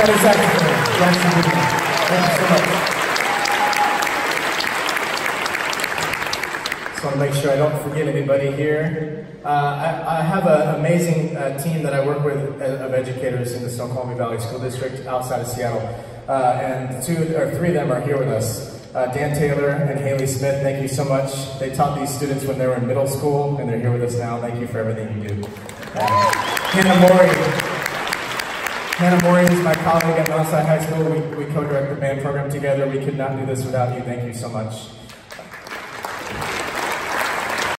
tenor saxophone, Jackson Goodman. Thank you so much. Just want to make sure I don't forget anybody here. I have an amazing team that I work with of educators in the Snoqualmie Valley School District outside of Seattle. And 2 or 3 of them are here with us. Dan Taylor and Haley Smith, thank you so much. They taught these students when they were in middle school, and they're here with us now. Thank you for everything you do. Hannah Mori is my colleague at Mount Sinai High School. We co-direct the band program together. We could not do this without you. Thank you so much.